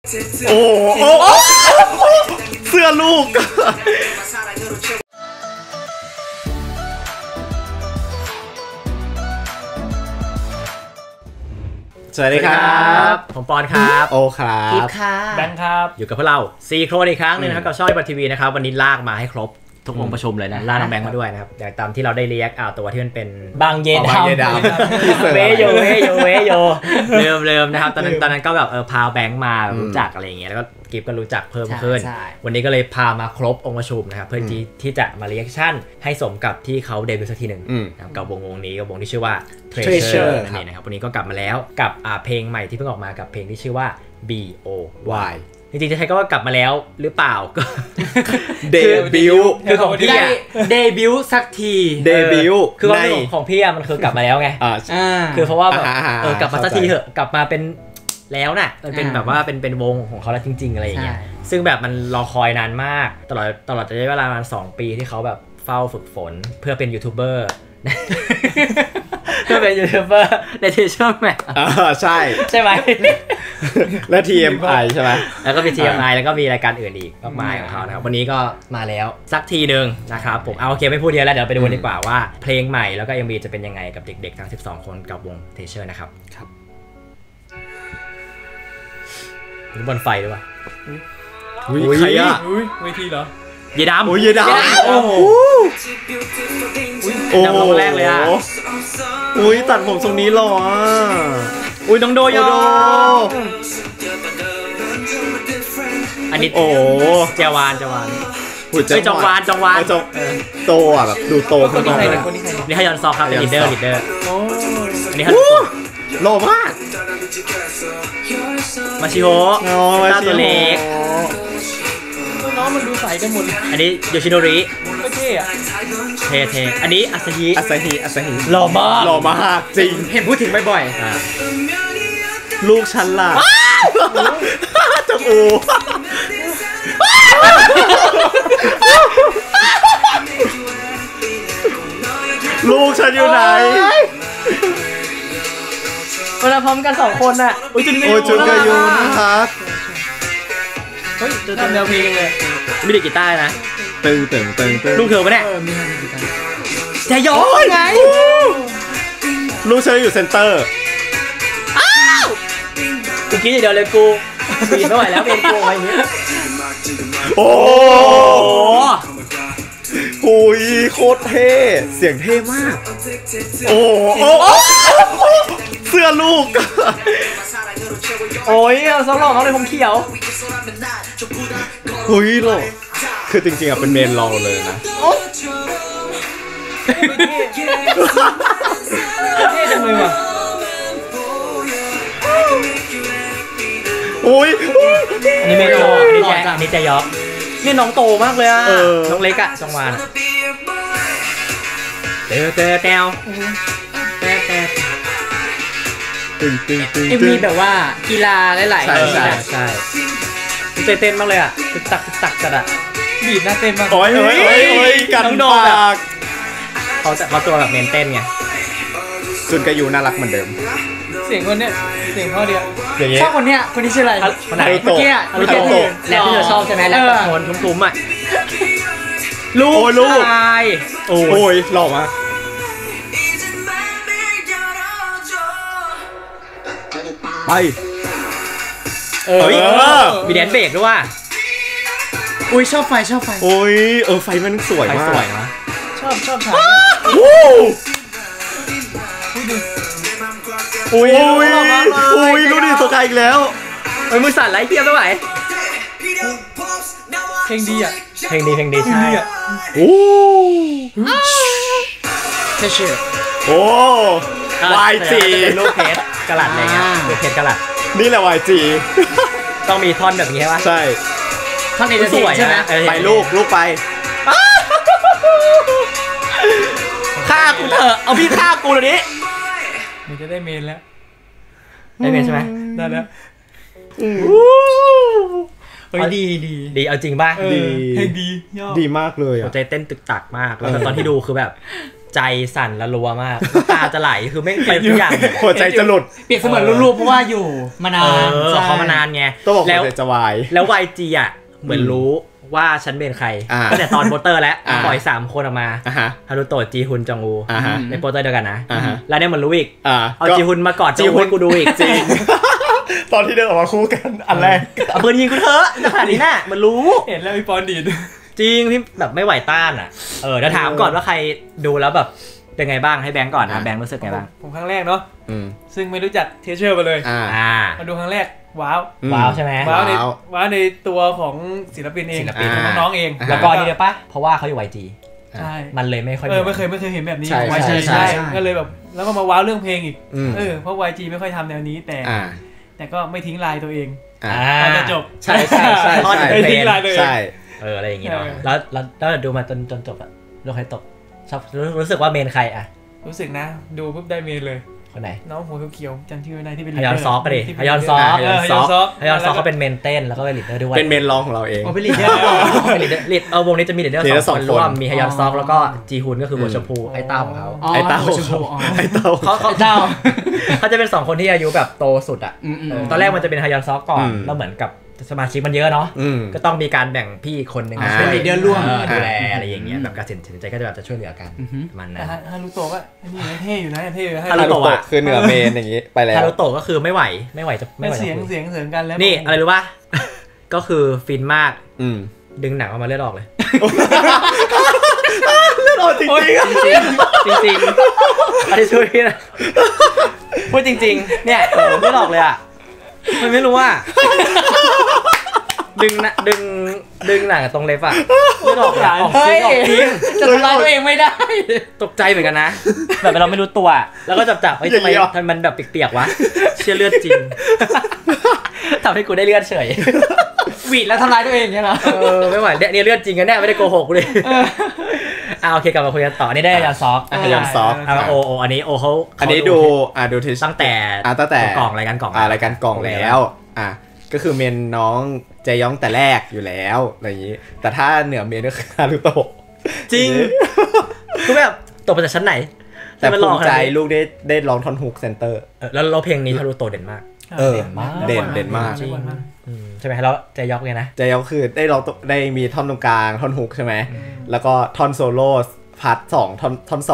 โอ้โหเสื้อลูกสวัสดีครับผมปอนครับโอครับกิฟค่ะแบงค์ครับอยู่กับพวกเรา4โครนอีกครั้งนึงนะครับกับช่องบัตทีวีนะครับวันนี้ลากมาให้ครบทุกองค์ประชุมเลยนะลากน้องแบงค์มาด้วยนะครับอย่างตามที่เราได้เรียกตัวที่มันเป็นบางเยดามเวโยเริ่มนะครับตอนนั้นก็แบบพาแบงค์มารู้จักอะไรอย่างเงี้ยแล้วก็กิฟก็รู้จักเพิ่มขึ้นวันนี้ก็เลยพามาครบองค์ประชุมนะครับเพื่อที่จะมาเรียกชั่นให้สมกับที่เขาเดบิวต์สักทีหนึ่งกับวงนี้กับวงที่ชื่อว่า Treasure นั่นเองนะครับวันนี้ก็กลับมาแล้วกับเพลงใหม่ที่เพิ่งออกมากับเพลงที่ชื่อว่า BOY จริงๆจะใช้ก็ว่ากลับมาแล้วหรือเปล่าก็เดบิวต์คือของพี่อะเดบิวต์สักทีเดบิวต์คือของพี่อะมันคือกลับมาแล้วไงคือเพราะว่าแบบกลับมาสักทีเถอะกลับมาเป็นแล้วน่ะมันเป็นแบบว่าเป็นวงของเขาแล้วจริงๆอะไรอย่างเงี้ยซึ่งแบบมันรอคอยนานมากตลอดระยะเวลาประมาณ2 ปีที่เขาแบบเฝ้าฝึกฝนเพื่อเป็นยูทูบเบอร์เพื่อเป็นยูทูบเบอร์ในทีช่องแม่ใช่ไหมและ TMI ใช่ไหมแล้วก็มี TMI แล้วก็มีรายการอื่นอีกมากมายของเขานะครับวันนี้ก็มาแล้วสักทีนึงนะครับผมโอเคไม่พูดเยอะแล้วเดี๋ยวไปดูกันดีกว่าว่าเพลงใหม่แล้วก็ MV จะเป็นยังไงกับเด็กๆทั้ง12คนกับวง Treasure นะครับบนไฟด้วยป่ะใครอ่ะเวทีเหรอเยดามโอ้ยเยดามโอ้โหดำลงแรกเลยอ่ะอุ้ยตัดผมทรงนี้หล่ออ่ะอุ้ยน้องโดโยอันนี้โอ้เจวานหุ่นจงวานโตอ่ะแบบดูโตขึ้นมาเลยนี่ฮยอนซอกครับเป็นลีดเดอร์อันนี้ฮยอนซอกหล่อมากมาชิโฮตาตัวเล็กน้องมันดูใสกันหมดอันนี้โยชิโนริก็เท่อะเท่อันนี้อาซาฮิหล่อมากจริงเห็นพูดถึงบ่อยลูกฉันล่ะจังอูลูกฉันอยู่ไหนเวลาพร้อมกัน2 คนน่ะโอ้ยจุนกายูนะครับเฮ้ยจะทำแนวเพลงเลยมีเด็กกีตาร์นะตึงลูกเธอปะเนี่ยจะย้อนไงลูกฉันอยู่เซ็นเตอร์กูคิดเดี๋ยวเลยกูบีบไม่ไหวแล้วเป็นกูอะไรอย่างเงี้ยโอ้โหโคตรเท่เสียงเท่มากโอ้เสื้อลูกโอ้ยสลองเขาเลยผมเขียวหุยหรอคือจริงๆเป็นเมนรองเลยนะเท่จังเลยว่ะโอ้ยอันนี้เมโลอันนี้จะยอกนี่น้องโตมากเลยอ่ะน้องเล็กอ่ะจังหวะเตวมีแบบว่ากีฬาหลายๆใช่เต้นมากเลยอ่ะตึกตักจัดอ่ะบีบหน้าเต้นมากโอ้ยกันปากเขาตัวแบบเมนเต้นไงจุนกายูน่ารักเหมือนเดิมเสียงคนเนี้ยเสียงพ่อเดียวชอบคนเนี้ยคนนี้ชื่ออะไรคนไหนเมื่อกี้แล้วที่เราชอบใช่ไหมแล้วโคนทุ้มๆอ่ะลูกชายโอ้ยหล่อมากไปมีแดนเบรกด้วยว่าอุ้ยชอบไฟโอ้ยไฟมันสวยมากนะชอบฉากอุ้ยดูดิตัวไกลอีกแล้วมือสั่นไรเทียบด้วยเพลงดีอ่ะเพลงดีใช่โอ้โอ้ YG เป็นลูกเพชรกระหลัดอะไรเงี้ยลูกเพชรกระหลัดนี่แหละ YG ต้องมีท่อนแบบนี้ใช่ปะใช่ท่อนนี้จะสวยใช่ไหมไปลูกไปฆ่ากูเถอะเอาพี่ฆ่ากูเดี๋ยวนี้มันจะได้เมนแล้วได้เมนใช่ไหมได้แล้วเฮ้ยดีเอาจริงป่ะดีมากเลยอ่ะใจเต้นตึกตักมากแล้วตอนที่ดูคือแบบใจสั่นละรัวมากตาจะไหลคือไม่เป็นทุกอย่างหัวใจจะหลุดเปรียบเสมือนรูปเพราะว่าอยู่มานานเขามานานไงต้องบอกหัวใจจะวายแล้ว YG อ่ะเหมือนรู้ว่าฉันเป็นใครตั้งแต่ตอนโปสเตอร์แล้วปล่อย3คนออกมาฮารุโตะจีฮุนจองอูในโปสเตอร์เดียวกันนะแล้วเนี่ยมันรู้อีกเอาจีฮุนมากอดจองอูให้กูดูอีกจริงตอนที่เดินออกมาคู่กันอันแรกเอาปืนยิงกูเถอะขนาดนี้น่ะมันรู้เห็นแล้วพี่ปอนดีดจริงพี่แบบไม่ไหวต้านอ่ะเดี๋ยวถามก่อนว่าใครดูแล้วแบบเป็นไงบ้างให้แบงก์ก่อนแบงก์รู้สึกไงบ้างผมครั้งแรกเนาะซึ่งไม่รู้จักเทเชอร์มาเลยมาดูครั้งแรกว้าวใช่ไหมว้าวในตัวของศิลปินเองน้องๆเองแล้วก็นี่เลยปะเพราะว่าเขาอยู่ YG ใช่มันเลยไม่ค่อยไม่เคยเห็นแบบนี้ใช่ก็เลยแบบแล้วก็มาว้าวเรื่องเพลงอีกเพราะ YG ไม่ค่อยทำแนวนี้แต่ก็ไม่ทิ้งลายตัวเองตอนจะจบใช่ไม่ทิ้งลายตัวเองใช่อะไรอย่างงี้เนาะแล้วดูมาจนจบอะลูกใครตกชอบรู้สึกว่าเมนใครอะรู้สึกนะดูปุ๊บได้เมนเลยคนไหนน้องหัวเขียวๆจำชื่อไม่ได้ที่เป็นฮยอนซอกก็ดิฮยอนซอกเขาเป็นเมนเต้นแล้วก็เป็นลีดเดอร์ด้วยเป็นเมนร้องของเราเองเป็นลีดเดอร์วงนี้จะมีลีดเดอร์2คนร่วมมีฮยอนซอกแล้วก็จีฮุนก็คือโบชพูไอ้เต้าของเขาไอ้เต้าเขาจะเป็น2คนที่อายุแบบโตสุดอ่ะตอนแรกมันจะเป็นฮยอนซอกก่อนแล้วเหมือนกับสมาชิกมันเยอะเนาะก็ต้องมีการแบ่งพี่คนหนึ่งเป็นลีดเดอร์ร่วมดูแลอะไรอย่างเงี้ยแบบการตัดสินใจก็จะแบบจะช่วยเหลือกันมันนะฮารุโตะก็นี่เท่อยู่นะเท่อยู่ฮารุโตะคือเหนือเมนอย่างงี้ไปแล้วฮารุโตะก็คือไม่ไหวจะไม่ไหวเสียงกันแล้วนี่อะไรรู้ป่ะก็คือฟินมากดึงหนังออกมาเลือดออกเลยเลือดออกจริงอันนี้ช่วยพี่นะพูดจริงๆเนี่ยเลือดออกเลยอ่ะมันไม่รู้ว่าดึงหนังตรงเล็บอ่ะไม่ออกจริงจะทำร้ายตัวเองไม่ได้ตกใจเหมือนกันนะแบบเราไม่รู้ตัวแล้วก็จับเฮ้ยทำไมมันแบบเปียกๆวะเชื่อเลือดจริงทำให้กูได้เลือดเฉยหวีดแล้วทำร้ายตัวเองเนี่ยเหรอไม่ไหวเนี่ยเลือดจริงกันแน่ไม่ได้โกหกเลยโอเคกลับมาคุยกันต่อนี่ได้ยอนซอกโออันนี้อันนี้ดูทีตั้งแต่กล่องรายการกล่องแล้วก็คือเมนน้องเจยองแต่แรกอยู่แล้วอะไรอย่างนี้แต่ถ้าเหนือเมนก็คือฮารุโตะจริงคือแบบตกมาจากชั้นไหนแต่ภูมิใจลูกได้ร้องท่อนฮุกเซนเตอร์แล้วเราเพลงนี้ฮารุโตะเด่นมากเด่นมากใช่ไหมแล้วเจยองไงนะเจยองคือได้มีท่อนตรงกลางท่อนฮุกใช่ไหมแล้วก็ท่อนโซโล่พาร์ท2ท่อน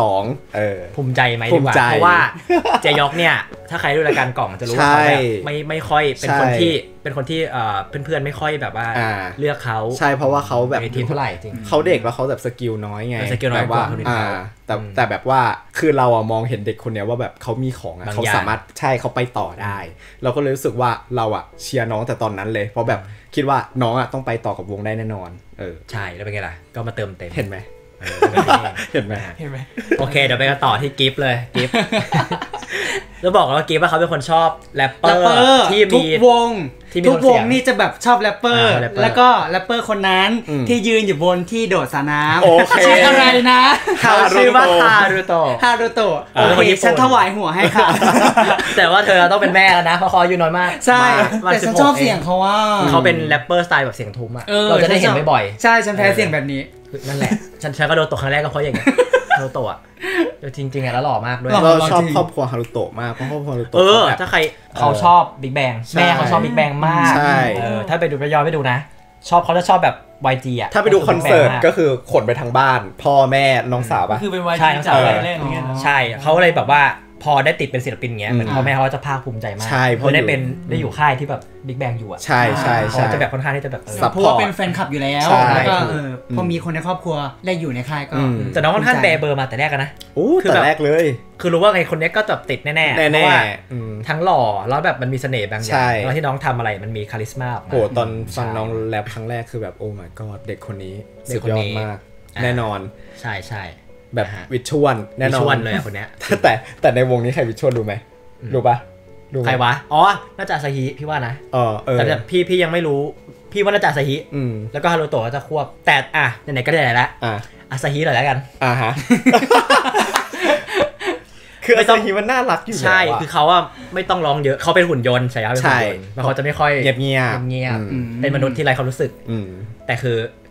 2 ภูมิใจไหมดีกว่าเพราะว่าเจยอกเนี่ยถ้าใครดูรายการกล่องจะรู้ว่าเขาแบบไม่ค่อยเป็นคนที่เพื่อนๆไม่ค่อยแบบว่าเลือกเขาใช่เพราะว่าเขาแบบทีมเท่าไหร่จริงเขาเด็กแล้วเขาแบบสกิลน้อยไงสกิลน้อยกว่าแต่แบบว่าคือเราอะมองเห็นเด็กคนเนี้ยว่าแบบเขามีของเขาสามารถใช่เขาไปต่อได้เราก็เลยรู้สึกว่าเราอะเชียร์น้องแต่ตอนนั้นเลยเพราะแบบคิดว่าน้องอะต้องไปต่อกับวงได้แน่นอนใช่แล้วเป็นไงล่ะก็มาเติมเต็มเห็นไหมเห็นไหมโอเคเดี๋ยวไปกันต่อที่กิฟต์เลยกิฟต์แล้วบอกว่ากิฟต์ว่าเขาเป็นคนชอบแรปเปอร์ที่มีทุกวงนี่จะแบบชอบแรปเปอร์แล้วก็แรปเปอร์คนนั้นที่ยืนอยู่บนที่โดดสระน้ำชื่ออะไรนะเขาชื่อว่าฮารุโตะโอเคฉันถวายหัวให้ค่ะแต่ว่าเธอต้องเป็นแม่แล้วนะเพราะเขาอายุน้อยมากใช่แต่ฉันชอบเสียงเขาว่าเขาเป็นแรปเปอร์สไตล์แบบเสียงทุ้มอะเราจะได้เห็นบ่อยใช่ฉันแพ้เสียงแบบนี้นั่นแหละฉันก็โดนตกครั้งแรกก็เพราะอย่างเงี้ยฮารุโตะจริงๆแล้วหล่อมากด้วยเราชอบครอบครัวฮารุโตะมากเพราะครอบครัวฮารุโตะถ้าใครเขาชอบบิ๊กแบงแม่เขาชอบบิ๊กแบงมากถ้าไปดูไปย้อนไปดูนะเขาจะชอบแบบ YG อ่ะถ้าไปดูคอนเสิร์ตก็คือขนไปทางบ้านพ่อแม่น้องสาวป่ะคือเป็น YG จากแรกอย่างเงี้ยใช่เขาเลยแบบว่าพอได้ติดเป็นศิลปินเงี้ยเหมือนพ่อแม่เขาจะภาคภูมิใจมากเพราะได้อยู่ค่ายที่แบบบิ๊กแบงอยู่อ่ะใช่เขาจะแบบค่อนข้างที่จะแบบเพราะว่าเป็นแฟนคลับอยู่แล้วแล้วก็พอมีคนในครอบครัวได้อยู่ในค่ายก็แต่น้องค่อนข้างแบเบอร์มาแต่แรกกันนะแต่แรกเลยคือรู้ว่าไอ้คนนี้ก็จะติดแน่ๆเพราะว่าทั้งหล่อแล้วแบบมันมีเสน่ห์บางอย่างแล้วที่น้องทำอะไรมันมีคาลิสมาโหตอนฟังน้องแรปครั้งแรกคือแบบโอ้ my god เด็กคนนี้สุดยอดมากแน่นอนใช่แบบวิชวลแน่นอนวิชวลเลยคนเนี้ยแต่ในวงนี้ใครวิชวลรู้ไหมรู้ปะใครวะน่าจะอาซาฮิพี่ว่านะแต่พี่ยังไม่รู้พี่ว่าน่าจะอาซาฮิแล้วก็ฮารุโตะก็จะควบแต่ไหนๆก็ได้แล้วอาซาฮิหน่อยแล้วกันฮะคืออาซาฮิมันน่ารักอยู่ใช่คือเขาไม่ต้องร้องเยอะเขาเป็นหุ่นยนต์ใช่ไหมเป็นหุ่นยนต์แล้วเขาจะไม่ค่อยเงียบเป็นมนุษย์ที่ไร้ความรู้สึกแต่คือ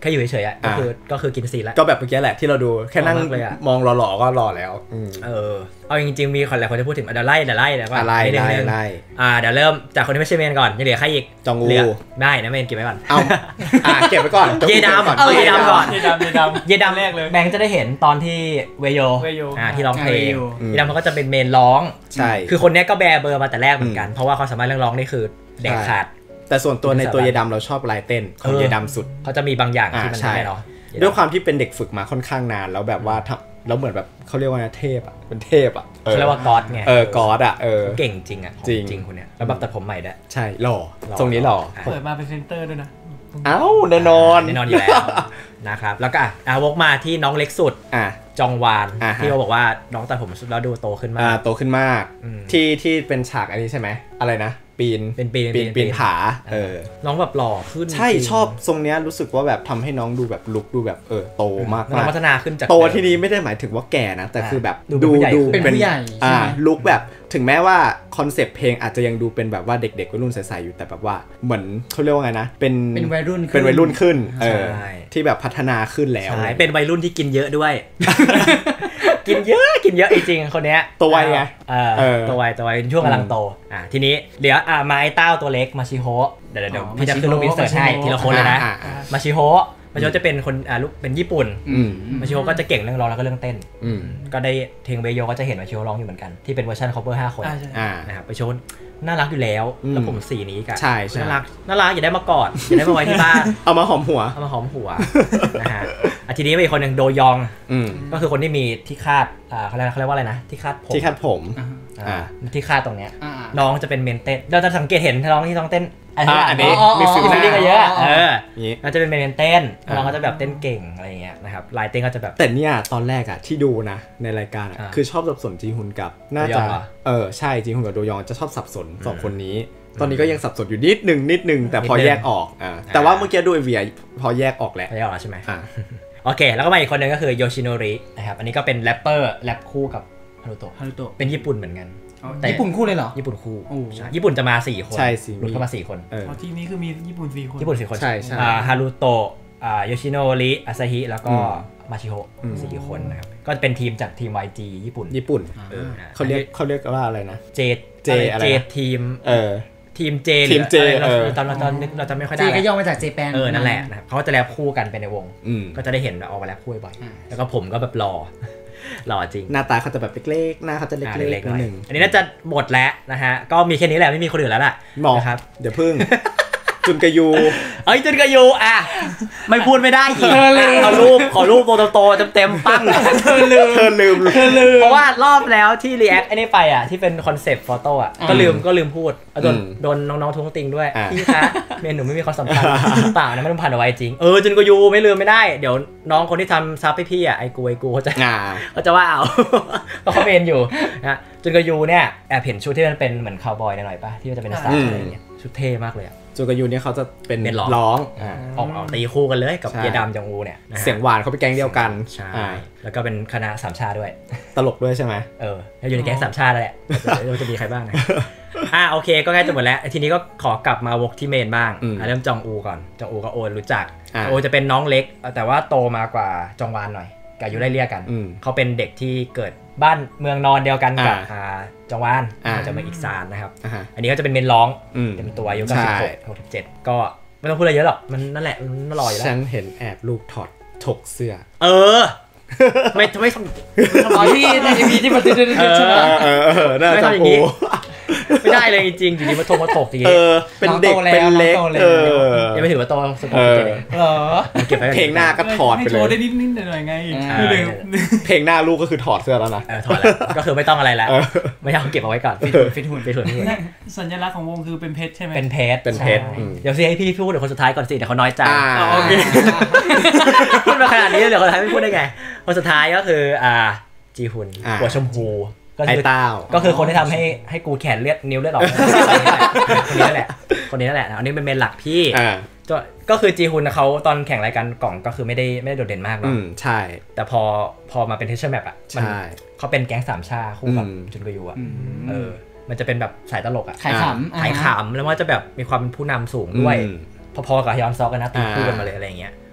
แค่อยู่เฉยๆก็คือกินซีแล้วก็แบบเมื่อกี้แหละที่เราดูแค่นั่งมองหล่อๆก็หล่อแล้วเอาจริงๆมีคนหลายคนจะพูดถึงเดี๋ยวไล่แล้วก็ไล่เดี๋ยวเริ่มจากคนที่ไม่ใช่เมนก่อนยังเหลือใครอีกจองอูได้นะเมนเก็บไว้ก่อนเอาเก็บไว้ก่อนเยดามก่อนเยดามแรกเลยแบงค์จะได้เห็นตอนที่เวโยที่ร้องเพลงเยดามเขาก็จะเป็นเมนร้องใช่คือคนนี้ก็แบร์เบอร์มาแต่แรกเหมือนกันเพราะว่าเขาสามารถเรื่องร้องนี่คือเด็กขาดแต่ส่วนตัวในตัวเยดามเราชอบลายเต้นของเยดามสุดเขาจะมีบางอย่างที่มันไม่ได้เนาะด้วยความที่เป็นเด็กฝึกมาค่อนข้างนานแล้วแบบว่าแล้วเหมือนแบบเขาเรียกว่าเทพอ่ะเป็นเทพอ่ะเขาเรียกว่าก๊อดไงก๊อดอ่ะเก่งจริงอ่ะจริงคนเนี้ยแล้วแบบตัดผมใหม่ด้วยใช่หล่อตรงนี้หล่อเปิดมาเป็นเซนเตอร์ด้วยนะเอ้าแน่นอนอยู่แล้วนะครับแล้วก็วกมาที่น้องเล็กสุดจองวานที่เขาบอกว่าน้องตัดผมแล้วดูโตขึ้นมากโตขึ้นมากที่เป็นฉากอันนี้ใช่ไหมอะไรนะปีนผาน้องแบบหล่อขึ้นใช่ชอบทรงเนี้ยรู้สึกว่าแบบทำให้น้องดูแบบลุคดูแบบโตมากพัฒนาขึ้นจากโตที่นี้ไม่ได้หมายถึงว่าแก่นะแต่คือแบบดูเป็นผู้ใหญ่ลุคแบบถึงแม้ว่าคอนเซปต์เพลงอาจจะยังดูเป็นแบบว่าเด็กๆวัยรุ่นใสๆอยู่แต่แบบว่าเหมือนเขาเรียกว่าไงนะเป็นวัยรุ่นขึ้นที่แบบพัฒนาขึ้นแล้วเป็นวัยรุ่นที่กินเยอะด้วย กินเยอะจริงๆคนเนี้ยตัววัยไงตัววัยช่วงกำลังโตทีนี้เดี๋ยวมาไอ้เต้าตัวเล็กมาชิโฮะเดี๋ยวพี่จะขึ้นรูปอินเสิร์ตให้ทีละคนเลยนะมาชิโฮจะเป็นคนลูกเป็นญี่ปุ่นมาชิโฮก็จะเก่งเรื่องร้องแล้วก็เรื่องเต้นก็ได้เทงเบโยก็จะเห็นมาชิโฮร้องอยู่เหมือนกันที่เป็นเวอร์ชัน cover 5 คนนะครับไปโชว์น่ารักอยู่แล้วแล้วผมสีนี้กันน่ารักอย่าได้มากอดอย่าได้มาไว้ที่บ้านเอามาหอมหัวนะฮะทีนี้มีคนหนึ่งโดยองก็คือคนที่มีที่คาดเขาเรียกว่าอะไรนะที่คาดผมที่คาดตรงเนี้ยน้องจะเป็นเมนเต้นเราจะสังเกตเห็นน้องที่ต้องเต้นอันนี้มีฟิลลิ่งก็เยอะเราจะเป็นเมนเต้นน้องก็จะแบบเต้นเก่งอะไรเงี้ยนะครับลายเต้นก็จะแบบแต่เนี่ยตอนแรกที่ดูนะในรายการคือชอบสับสนจีฮุนกับน่าจะใช่จีฮุนกับโดยองจะชอบสับสนสองคนนี้ตอนนี้ก็ยังสับสนอยู่นิดนึงแต่พอแยกออกแต่ว่าเมื่อกี้ดูเวียพอแยกออกแล้วใช่ไหมโอเคแล้วก็มาอีกคนนึงก็คือโยชิโนรินะครับอันนี้ก็เป็นแรปเปอร์แรปคู่กับฮารุโตะเป็นญี่ปุ่นเหมือนกันแต่ญี่ปุ่นคู่เลยเหรอญี่ปุ่นคู่ใช่ญี่ปุ่นจะมา4คนใช่สิหลุดเข้ามา4คนทีนี้คือมีญี่ปุ่น4คนใช่ฮารุโตะโยชิโนริอาซาฮิแล้วก็มาชิโฮะ4คนนะครับก็เป็นทีมจากทีม YG ญี่ปุ่นเขาเรียกว่าอะไรนะเจทีมทีมเจตอนเราจะไม่ค่อยได้เจก็ย่อมาจากเจแปนนั่นแหละนะครับเขาจะแรปคู่กันไปในวงก็จะได้เห็นออกมาแรปคู่บ่อยแล้วก็ผมก็แบบหล่อจริงหน้าตาเขาจะแบบเล็กๆหน้าเขาจะเล็กๆนิดนึงอันนี้น่าจะหมดแล้วนะฮะก็มีแค่นี้แหละไม่มีคนอื่นแล้วล่ะครับเดี๋ยวพึ่งจุนกายูจุนกายูไม่พูดไม่ได้อีกขอรูปโตๆเต็มๆปั้งเธอลืมเพราะว่ารอบแล้วที่รีแอคไอ้นี่ไปที่เป็นคอนเซปต์โฟโต้ก็ลืมพูดโดนน้องๆท้วงติงด้วยพี่คะเมนหนูไม่มีความสำคัญเปล่านะไม่ต้องผ่านเอาไว้จริงจุนกายูไม่ลืมไม่ได้เดี๋ยวน้องคนที่ทำซับให้พี่ไอ้กูเขาจะว่าเอาก็เขาเมนอยู่นะจุนกายูเนี่ยแอบเห็นชุดที่มันเป็นเหมือนคาวบอยหน่อยป่ะที่มันจะเป็นสายอะไรเงี้ยชุดเท่มากเลยจูกายูเนี่ยเขาจะเป็นร้องออกตีคู่กันเลยกับเยดามจองอูเนี่ยเสียงหวานเขาเป็นแก๊งเดียวกันใช่แล้วก็เป็นคณะสามชาด้วยตลกด้วยใช่ไหมแล้วอยู่ในแก๊งสามชาแหละจะมีใครบ้างนะโอเคก็ใกล้จะหมดแล้วทีนี้ก็ขอกลับมาวกที่เมนบ้างเริ่มจองอูก่อนจองอูกับโอรู้จักโอจะเป็นน้องเล็กแต่ว่าโตมากว่าจองวานหน่อยกับอยู่ไล่เลี่ยกันเขาเป็นเด็กที่เกิดบ้านเมืองนอนเดียวกันกับจองวานจะมาอีกซานนะครับอันนี้ก็จะเป็นเมนร้องเต็มตัวอายุก็16-17ก็ไม่ต้องพูดอะไรเยอะหรอกมันนั่นแหละมันลอยแล้วฉันเห็นแอบลูกถอดถกเสื้อไม่ที่ในมีที่มันใช่ไหมน่าจะโอ้ไม่ได้เลยจริงๆอยู่ดีมาถกจริงเป็นเด็กเป็นเล็กยังไม่ถือว่าโตสกุลเจเลยเก็บเพลงหน้าก็ถอดไปเลยโชว์ได้นิดหน่อยไงเพลงหน้าลูกก็คือถอดเสื้อแล้วนะถอดแล้วก็คือไม่ต้องอะไรแล้วไม่ต้องเก็บเอาไว้ก่อนฟิตหุ่นสัญลักษณ์ของวงคือเป็นเพชรใช่ไหมเป็นเพชรเดี๋ยวสิให้พี่พูดเดี๋ยวคนสุดท้ายก่อนสิเดี๋ยวเขาน้อยใจโอเคพูดมาขนาดนี้เดี๋ยวคนสุดท้ายไม่พูดได้ไงคนสุดท้ายก็คือจีฮุนหัวชมพูไอ้เต้าก็คือคนที่ทำให้กูแขนเลือดนิ้วเลือดออกคนนี้นั่นแหละอันนี้เป็นเมนหลักพี่ก็คือจีฮุนเขาตอนแข่งรายการกล่องก็คือไม่ได้โดดเด่นมากหรอกใช่แต่พอมาเป็นเทสชั่นแมปเขาเป็นแก๊งสามชาคู่กับจุนกายูมันจะเป็นแบบสายตลกขายขำแล้วว่าจะแบบมีความเป็นผู้นำสูงด้วยพอๆกับยอนซอกกันนะตีคู่กันมาเลยอะไรเงี้ย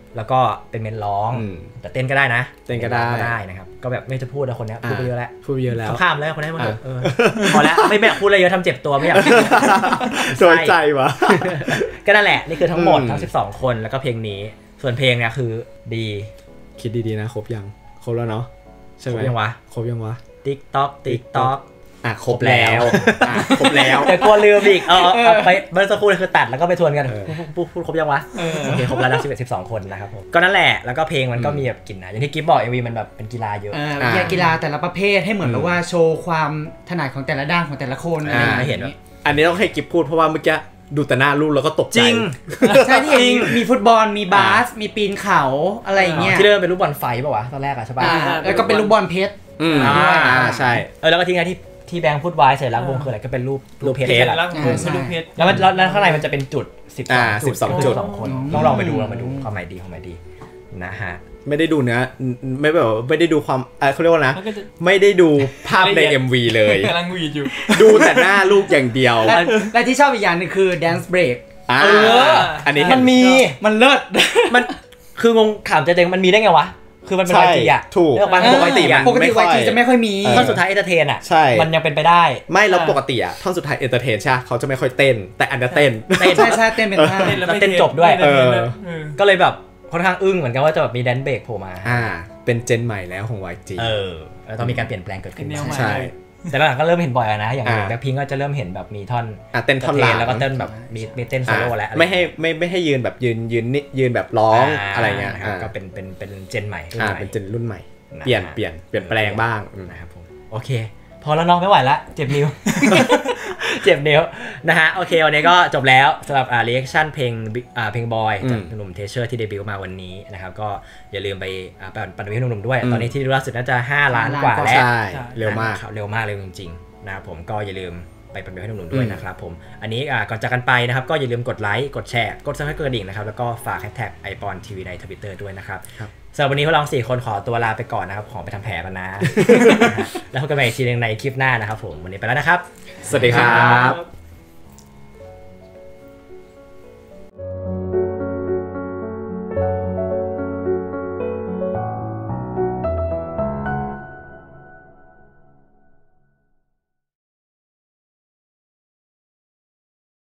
แล้วก็เป็นเมนร้องแต่เต้นก็ได้นะเต้นก็ได้นะครับก็แบบไม่จะพูดนะคนนี้พูดไปเยอะแล้วข้ามแล้วคนนี้มันพอแล้วไม่อยากพูดอะไรเยอะทำเจ็บตัวไม่อยากโดนใจวะก็นั่นแหละนี่คือทั้งหมดทั้ง12คนแล้วก็เพลงนี้ส่วนเพลงเนี่ยคือดีคิดดีๆนะครบแล้วเนาะใช่ไหมครบยังวะ TikTok ครบแล้วแต่กลัวลืมอีกไปเมื่อสักครู่คือตัดแล้วก็ไปทวนกันพูดครบยังวะโอเคครบแล้วนะ12คนนะครับผมก็นั่นแหละแล้วก็เพลงมันก็มีแบบกลิ่นนะอย่างที่กิ๊บบอก MV มันแบบเป็นกีฬาเยอะกีฬาแต่ละประเภทให้เหมือนแบบว่าโชว์ความถนัดของแต่ละด้านของแต่ละคนอะไรอย่างเงี้ยเห็นอันนี้ต้องให้กิ๊บพูดเพราะว่าเมื่อกี้ดูแต่หน้าลูกแล้วก็ตกใจจริงใช่ที่มีฟุตบอลมีบาสมีปีนเขาอะไรอย่างเงี้ยที่เริ่มเป็นลูกบอลไฟป่ะวะตอนแรกอะใช่ป่ะแล้วก็เป็นลูกบอลเพชรใช่แล้วก็ทิ้งไว้ที่แบงค์พูดไว้เสร็จแล้ววงคืออะไรก็เป็นรูปเพชรแล้วแล้วข้างในมันจะเป็นจุด12จุด2คนต้องลองไปดูความหมายดีนะฮะไม่ได้ดูเนื้อไม่แบบไม่ได้ดูความเขาเรียกว่านะไม่ได้ดูภาพใน MV เลยกำลังวีดอยู่ดูแต่หน้าลูกอย่างเดียวและที่ชอบอีกอย่างนึงคือ dance break อันนี้มันเลิศมันคืองงถามใจเองมันมีได้ไงวะคือมันเป็นYGอ่ะถูกปกติ YG จะไม่ค่อยมีท่อนสุดท้ายเอนเตอร์เทนอ่ะมันยังเป็นไปได้ไม่แล้วปกติอ่ะท่อนสุดท้ายเอนเตอร์เทนใช่เขาจะไม่ค่อยเต้นแต่อันนี้เต้นใช่เต้นเป็นท่าแล้วเต้นจบด้วยก็เลยแบบค่อนข้างอึ้งเหมือนกันว่าจะแบบมีแดนเบรกโผล่มาเป็นเจนใหม่แล้วของ YG แล้วต้องมีการเปลี่ยนแปลงเกิดขึ้นใช่แต่หลังก็เริ่มเห็นบ่อยนะอย่างแบ็คพิงค์ก็จะเริ่มเห็นแบบมีท่อนเต้นท่อนหลังแล้วก็เต้นแบบมีเต้นโซโล่แล้วไม่ให้ยืนแบบยืนแบบร้องอะไรเงี้ยก็เป็นเจนใหม่เป็นเจนรุ่นใหม่เปลี่ยนแปลงบ้างนะครับผมโอเคพอแล้วน้องไม่ไหวละเจ็บนิ้วนะฮะโอเควันนี้ก็จบแล้วสำหรับรีแอคชั่นเพลงบอยจากหนุ่มเทเชอร์ที่เดบิวต์มาวันนี้นะครับก็อย่าลืมไปปั่นวิวหนุ่มๆด้วยตอนนี้ที่ล่าสุดน่าจะ5 ล้านกว่าแล้วเร็วมากจริงๆนะครับผมก็อย่าลืมไปปั่นวิวให้หนุ่มๆด้วยนะครับผมอันนี้ก่อนจากกันไปนะครับก็อย่าลืมกดไลค์กดแชร์กดซับสไครบ์กระดิ่งนะครับแล้วก็ฝากแฮชแท็ก iPonTV ใน Twitter ด้วยนะครับสำหรับวันนี้พวกเรา4 คนขอตัวลาไปก่อนนะครับขอไปทำแผลกันนะแล้วพบกันใหม่อีกทีนึงในคลิปหน้านะครับผมวันนี้ไปแล้วนะครับสวัสดีครับ